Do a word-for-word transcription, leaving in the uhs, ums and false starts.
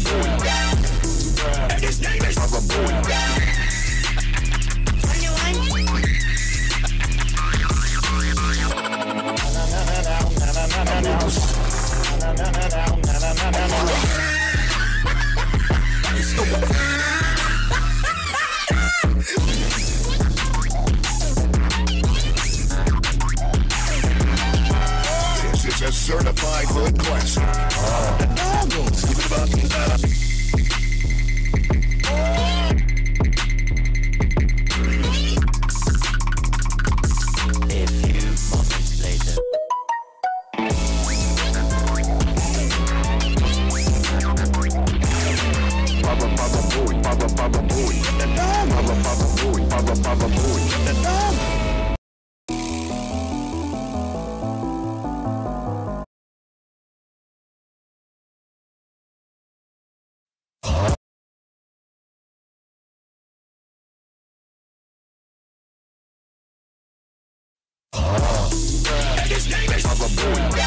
Booey. And his name is Baba Booey. Turn your line. This is a certified hood classic. His name is Baba Booey.